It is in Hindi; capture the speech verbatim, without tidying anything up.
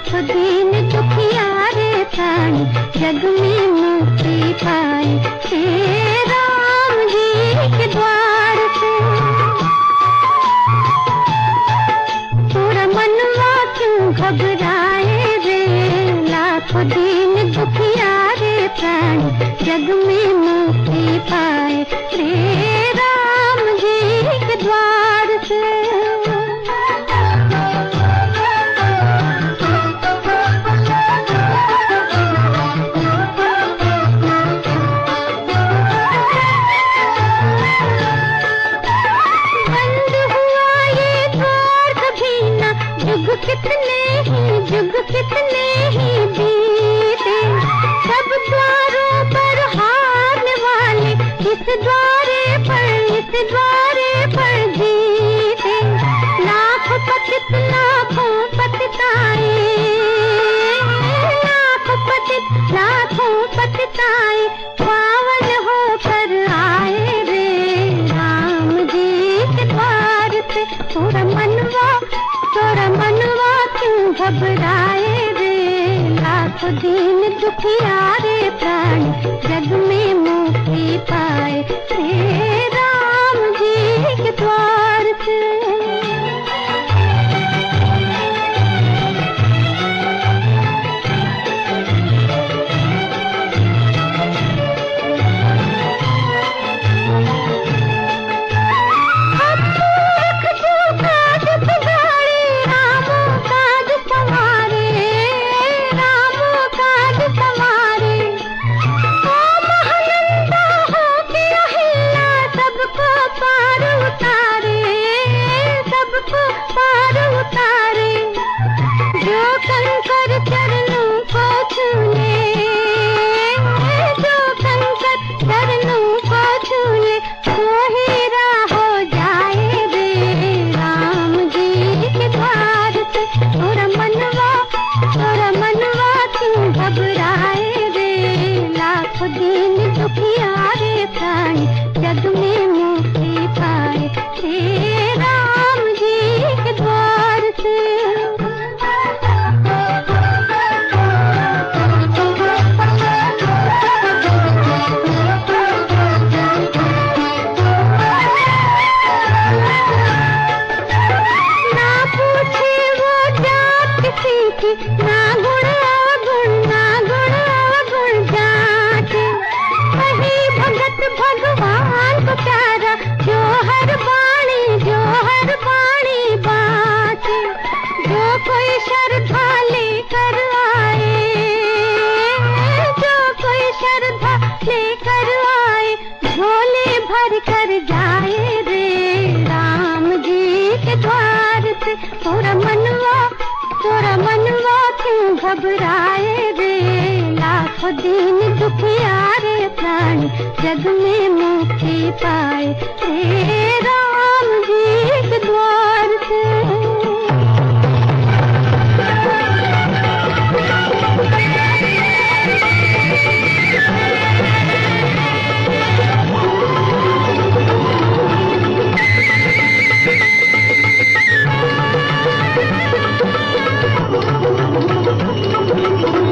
लाखों दीन दुखियारे प्राणी जग में मुक्ति पाए। हे राम जी के द्वार से थोड़ा मनवा क्यों घबराए रे, लाखों दीन दुखियारे प्राणी जग में मुक्ति पाए। हे राम जी के द्वार से कितने ही जुग कितने ही बीते, सब द्वारों पर हारने वाले इस द्वारे पर इस द्वारे पर जीते। लाखों पतित लाखों पतिताए, लाखों पतित लाखों पतिताए पावन होकर आए रे, राम जी के द्वार से थोड़ा मनवा थोड़ा मनवा क्यों घबराए रे, लाखों दीन दुखियारे प्राणी जग में मुक्ति पाए। हे राम जी के द्वार से दीन दुखियारे प्राणी जग में मुक्ति पाए। हे राम जी के द्वार से ना पूछे वो जात किसी की, ना गुण अवगुण ना गुण अवगुण जाके, वही भगत भगवान को प्यारा जो हर वाणी जो हर वाणी बाके। जो कोई श्रद्धा लेकर आए, जो कोई श्रद्धा लेकर आए झोले भर कर जाए रे, राम जी के द्वार से थोड़ा मनवा थोड़ा मनवा क्यों घबराए रे, लाखों दीन दुखियारे प्राणी जग में मुक्ति पाए। हे राम जी के द्वार से Thank you.